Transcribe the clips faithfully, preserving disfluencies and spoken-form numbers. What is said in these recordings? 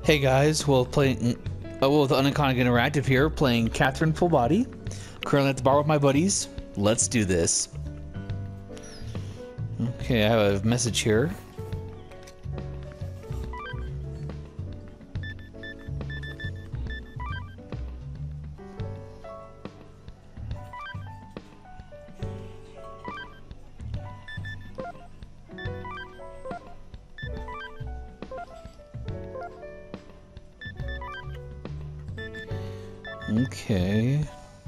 Hey guys, well playing uh, well with Uniconic Interactive here, playing Catherine Full Body. Currently at the bar with my buddies. Let's do this. Okay, I have a message here. Okay.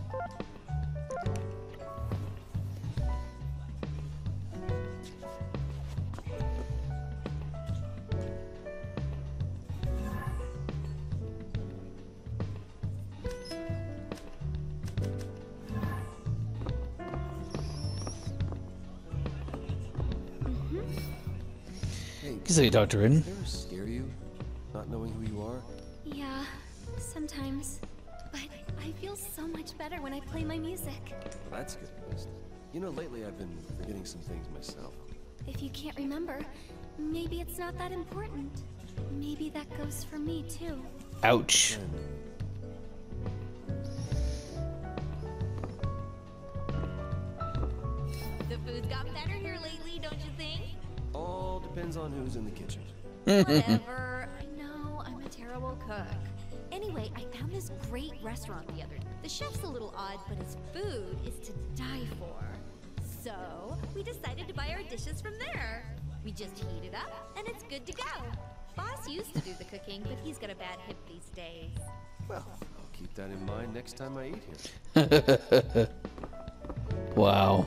He's like a doctor in. Does it ever scare you, not knowing who you are? Yeah, sometimes. But I feel so much better when I play my music. Well, that's good news. You know, lately I've been forgetting some things myself. If you can't remember, maybe it's not that important. Maybe that goes for me too. Ouch. The food's gotten better here lately, don't you think? All depends on who's in the kitchen. Whatever. I know I'm a terrible cook. Anyway, I found this great restaurant the other day. The chef's a little odd, but his food is to die for. So, we decided to buy our dishes from there. We just heat it up, and it's good to go. Boss used to do the cooking, but he's got a bad hip these days. Well, I'll keep that in mind next time I eat here. Wow.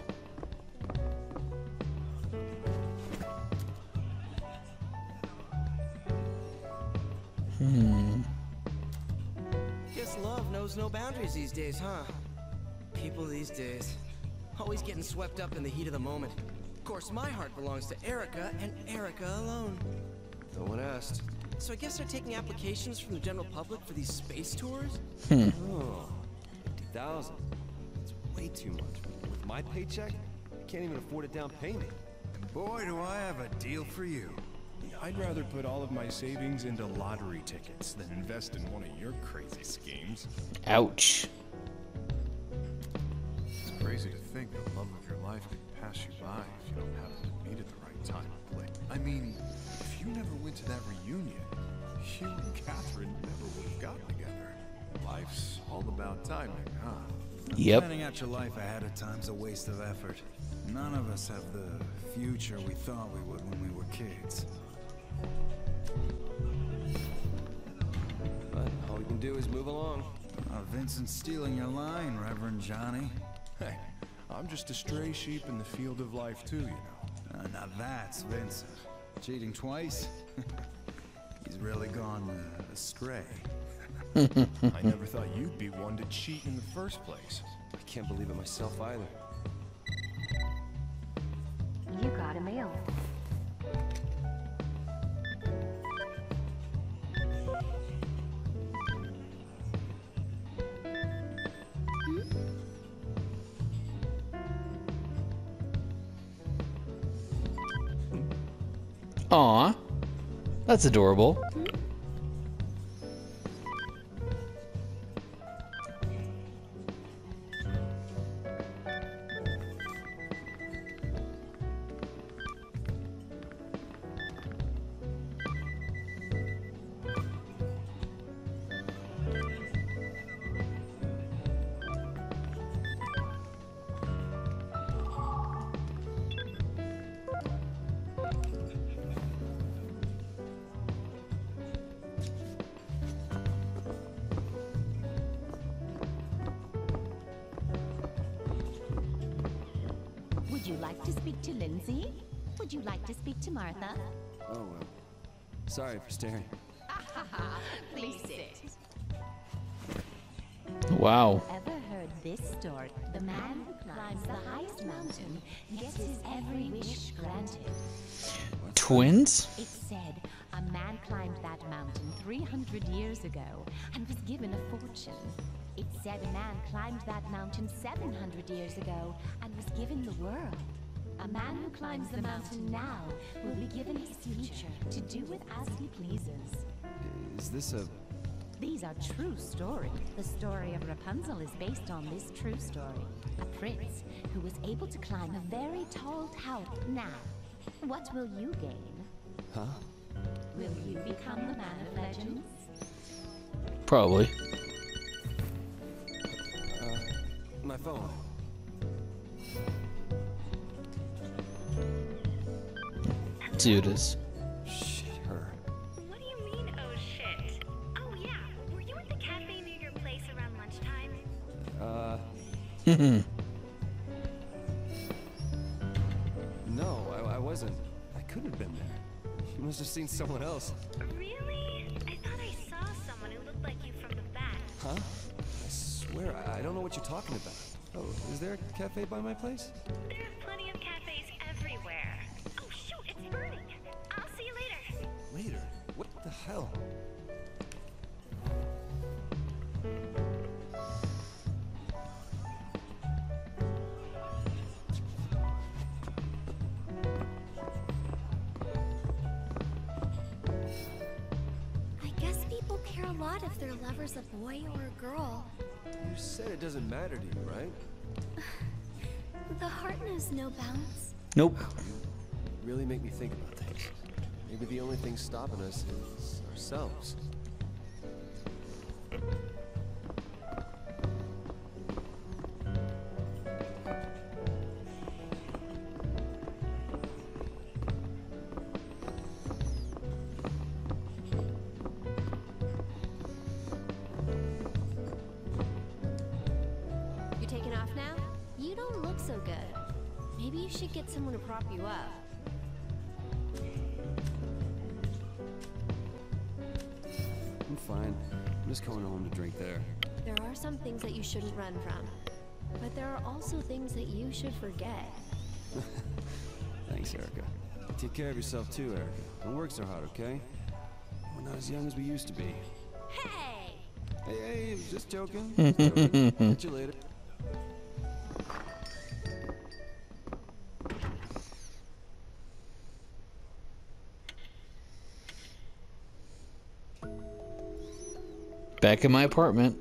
Hmm. Guess love knows no boundaries these days, huh? People these days, always getting swept up in the heat of the moment. Of course, my heart belongs to Erica, and Erica alone. No one asked. So I guess they're taking applications from the general public for these space tours? Hmm. Oh, fifty thousand. It's way too much. With my paycheck, I can't even afford a down payment. Boy, do I have a deal for you. I'd rather put all of my savings into lottery tickets than invest in one of your crazy schemes. Ouch. It's crazy to think the love of your life could pass you by if you don't happen to meet at the right time and place. I mean, if you never went to that reunion, you and Catherine never would have gotten together. Life's all about timing, huh? Yep. Planning out your life ahead of time's a waste of effort. None of us have the future we thought we would when we were kids. But all we can do is move along. Uh, Vincent's stealing your line, Reverend Johnny. Hey, I'm just a stray sheep in the field of life too, you know. Uh, now that's Vincent. Cheating twice? He's really gone uh, astray. I never thought you'd be one to cheat in the first place. I can't believe it myself either. You got a mail. Aw. That's adorable. Would you like to speak to Lindsay? Would you like to speak to Martha? Oh well. Sorry for staring. Please sit. Wow. Ever heard this story? The man who climbs the highest mountain gets his every wish granted. Twins? It said a man climbed that mountain three hundred years ago and was given a fortune. It said a man climbed that mountain seven hundred years ago and was given the world. A man who climbs the mountain now will be given his future to do with as he pleases. Is this a... These are true stories. The story of Rapunzel is based on this true story. A prince who was able to climb a very tall tower. Now, what will you gain? Huh? Will you become the man of legends? Probably. Uh, my phone. Dude is. Shit, her. What do you mean, oh shit? Oh yeah, were you at the cafe near your place around lunchtime? Uh... no, I, I wasn't. I couldn't have been there. You must have seen someone else. Really? I thought I saw someone who looked like you from the back. Huh? I swear, I, I don't know what you're talking about. Oh, is there a cafe by my place? There are plenty of cafes everywhere. Oh shoot, it's burning. I'll see you later. Later? What the hell? I guess people care a lot if their lover's a boy or a girl. You said it doesn't matter to you, right? The heart knows no bounds. Nope. You really make me think about things. Maybe the only thing stopping us is ourselves. You're taking off now? You don't look so good. Maybe you should get someone to prop you up. I'm fine. I'm just going home to drink there. There are some things that you shouldn't run from. But there are also things that you should forget. Thanks, Erica. Take care of yourself too, Erica. Don't work so hard, okay? We're not as young as we used to be. Hey! Hey, hey, just joking. Just joking. Catch you later. Back in my apartment.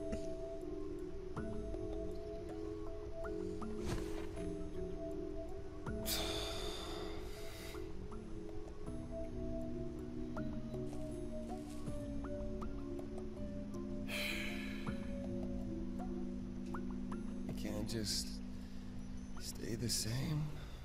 I can't just stay the same.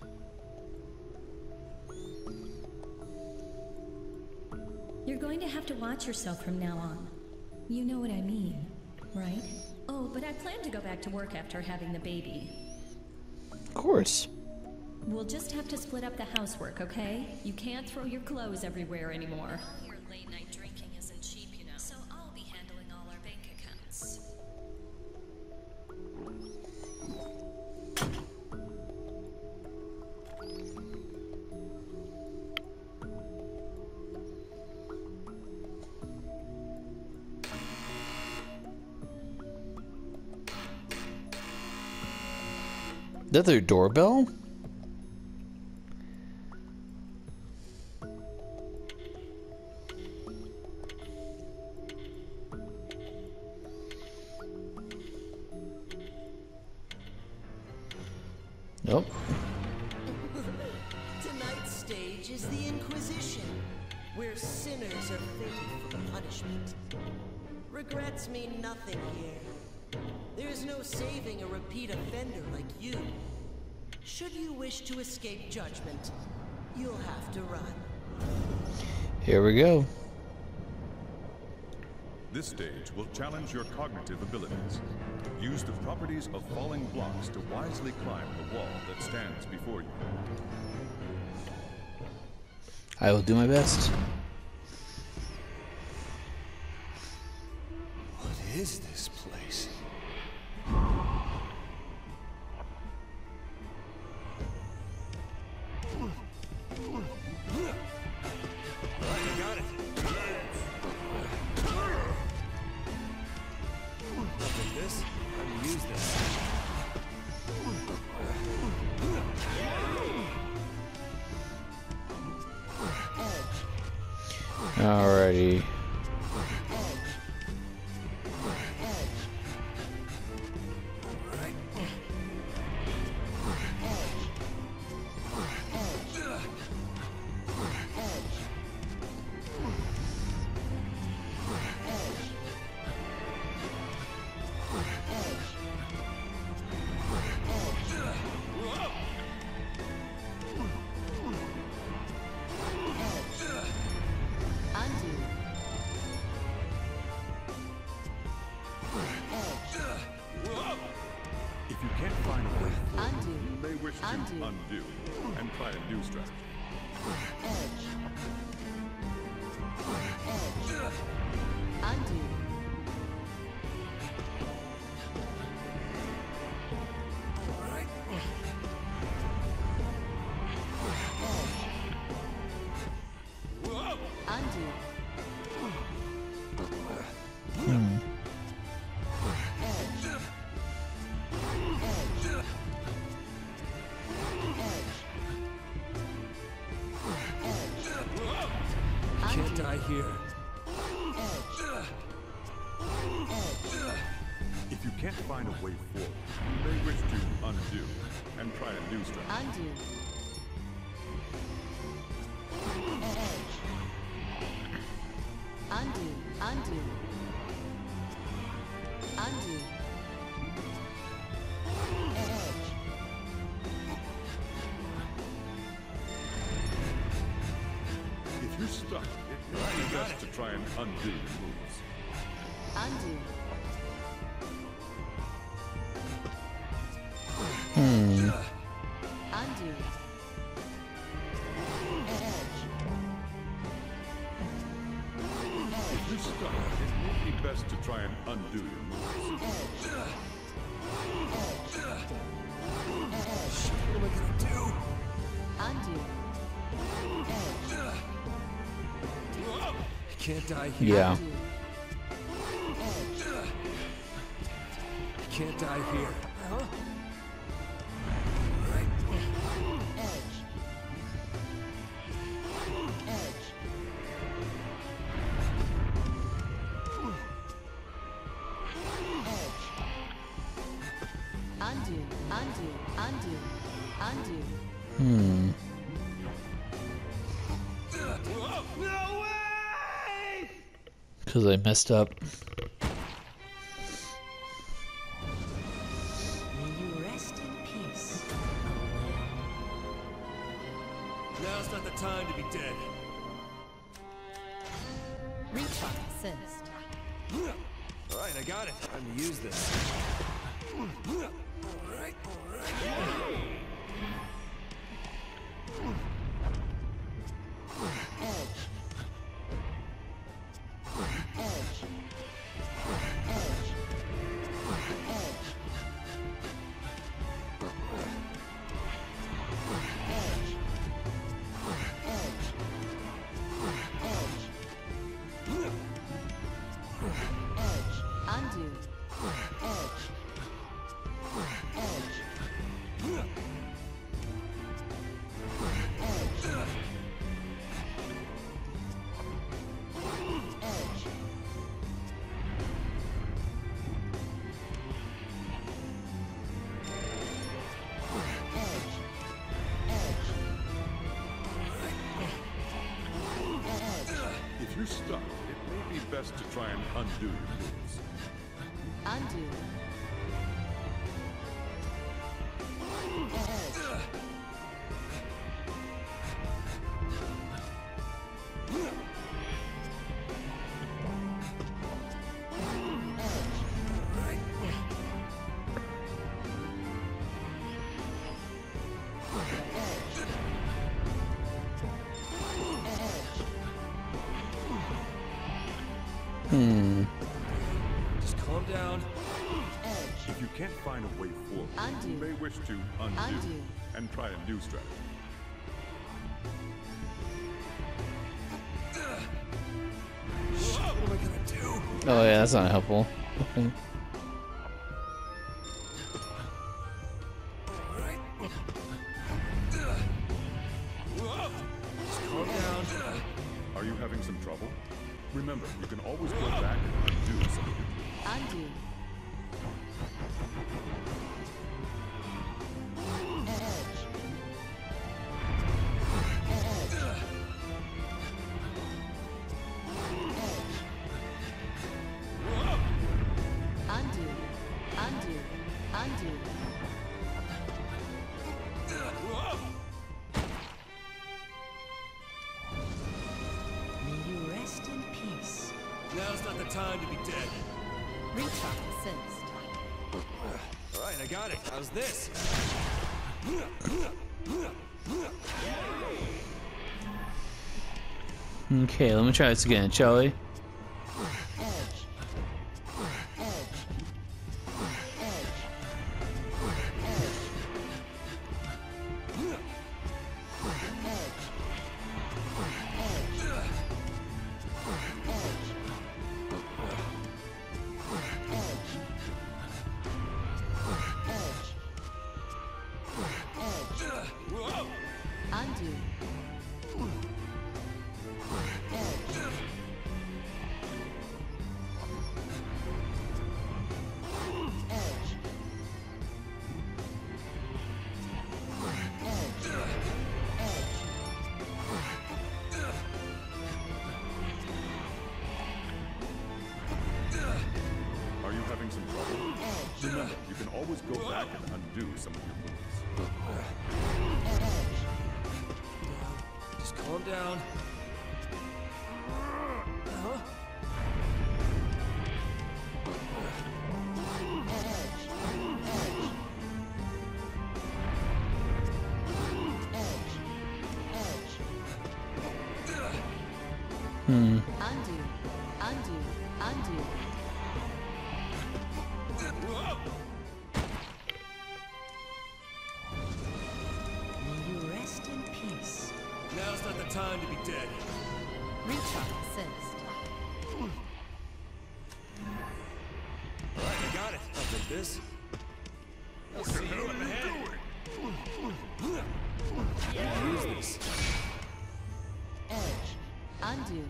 You're going to have to watch yourself from now on. You know what I mean, right? Oh, but I plan to go back to work after having the baby. Of course. We'll just have to split up the housework, okay? You can't throw your clothes everywhere anymore. Your late night drinking isn't cheap, you know. So I'll be handling all our bank accounts. Is that their doorbell? Nope. Tonight's stage is the Inquisition, where sinners are fated for the punishment. Regrets mean nothing here. There's no saving a repeat offender like you. Should you wish to escape judgment, you'll have to run. Here we go. This stage will challenge your cognitive abilities. Use the properties of falling blocks to wisely climb the wall that stands before you. I will do my best. What is this place? Alrighty. wish to Undo. undo and try a new strategy. Edge. Edge. Undo. Undo. Hmm. Edge. Edge. Edge. Can't die here. Edge. Edge. If you can't find a way forward, you may wish to undo and try a new strategy. Undo. Edge. Undo. Undo. Undo. Edge. If you're stuck, it might be best to try and undo your moves. Undo. Hmm. Undo. Edge. If you're stuck, it may be best to try and undo your moves. Edge. Edge. What am I gonna do? Undo. Edge. I can't die here. Yeah. Undo. Edge. I can't die here. Huh? Edge. Edge. Edge. Undo. Undo. Undo. Undo. Hmm. No way! Because I messed up. May you rest in peace. Now's not the time to be dead. Recharge assist. All right, I got it. Time to use this. All right, all right. Edge. Edge. Edge. Edge. Edge. Edge. Edge. Edge. Undo. Edge. Edge. Edge. Edge. If you're stuck, it may be best to try and undo your moves. Undo. Edge. Hmm. Just calm down. Edge. If you can't find a way forward, Undo. you may wish to undo, Undo. and try a new strategy. What am I gonna do? Oh yeah, that's not helpful. Just calm down. Are you having some trouble? Remember, you can always go back and undo something. Undo. Edge. Edge. Edge. Undo. Undo. Undo. May you rest in peace. Now's not the time to be dead. Recharge assist. All right, I got it. How's this? Okay, let me try this again, shall we? Undo. Are you having some trouble? Remember, you can always go back and undo some of your moves. Just calm down. Huh? Hmm. Undo. Undo. Undo. May you rest in peace. Now's not the time to be dead. Recharge assist. Alright, I got it. I'll take this. I'll see you up ahead. Use this. Edge. Undo.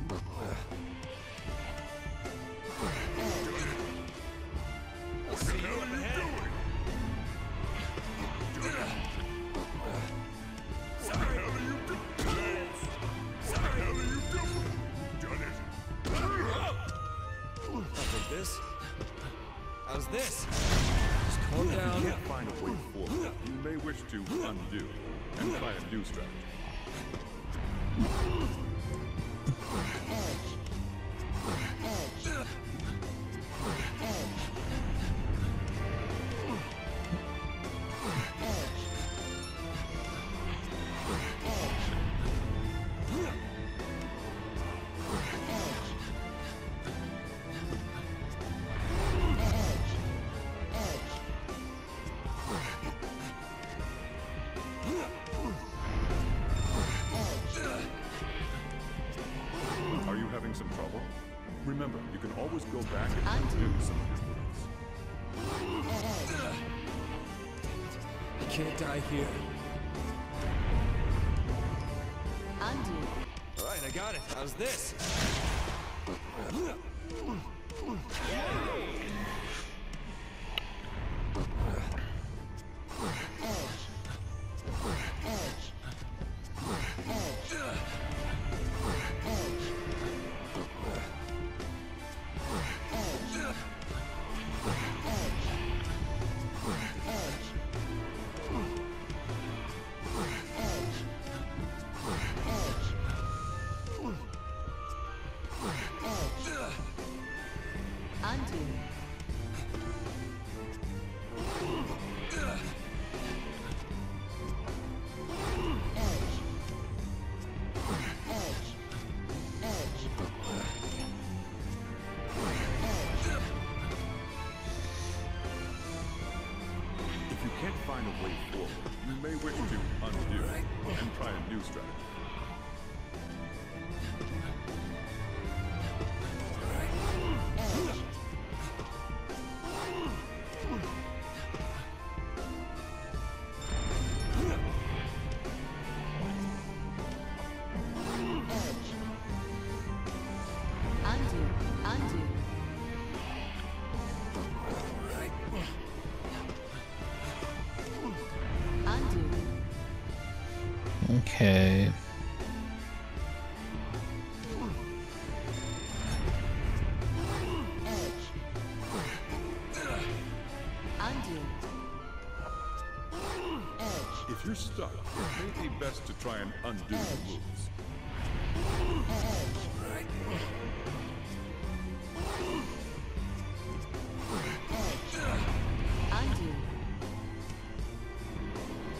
I'll see you up ahead. Sorry. I'll take this. How's this? Just calm If you down. can't find a way forward, you may wish to undo and try a new strategy. Are you having some trouble? Remember, you can always go back and undo some of your moves. I can't die here. Undo. Alright, I got it. How's this? Undo. If you can't find a way forward, you may wish to undo and try a new strategy. Undo. Undo. Undo. Okay. Undo. If you're stuck, it may be best to try and undo the moves. Undo.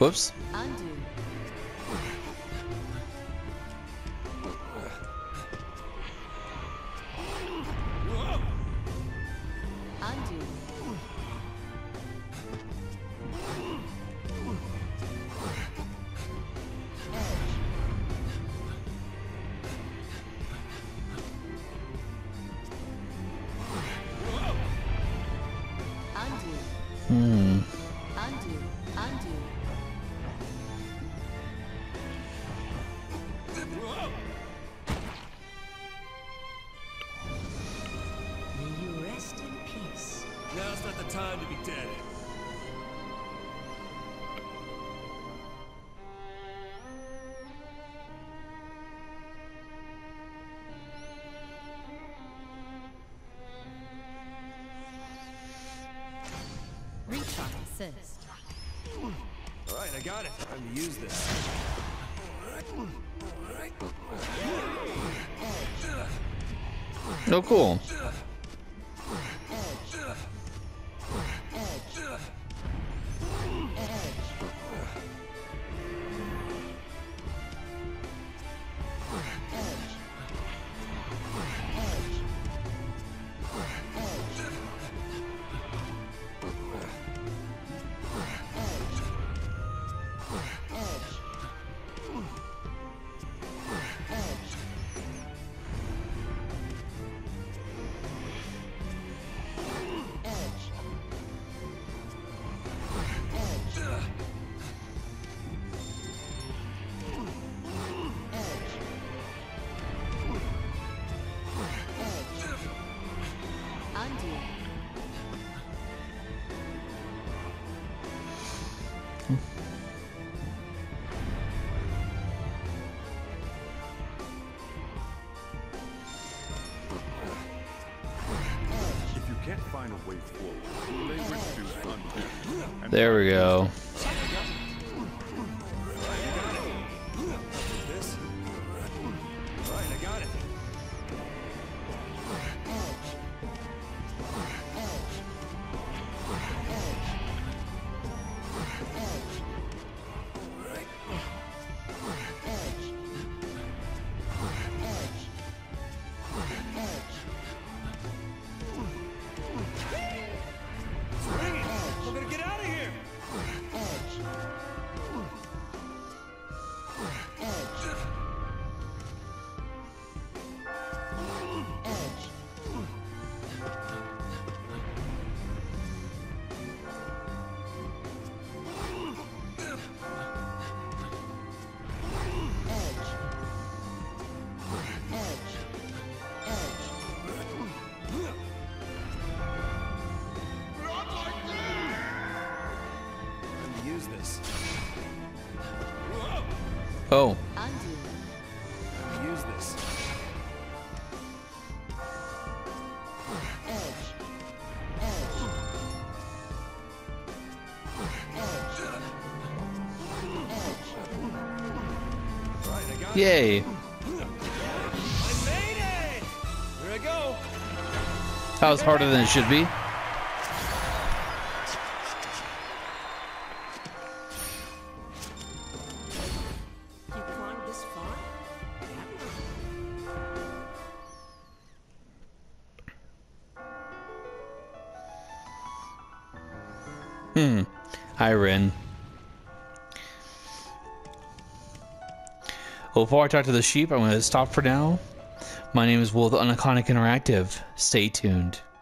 Whoops. Undo. Undo. Undo. Hmm. Undo. Undo. May you rest in peace. Now's not the time to be dead. Recharge assist. Alright, I got it. Time to use this. Oh, cool. Undo. If you can't find a way forward, they wish to undo. And There we go. This? Alright, I got it. It's ringing! We're gonna get out of here! Let me use this. Oh. Undo. Let me use this. Alright, I got it. Yay. I made it! Here I go! That was harder than it should be. You climbed this far? Hmm. Hi, Rin. Well, before I talk to the sheep, I'm going to stop for now. My name is Will, the Uniconic Interactive. Stay tuned.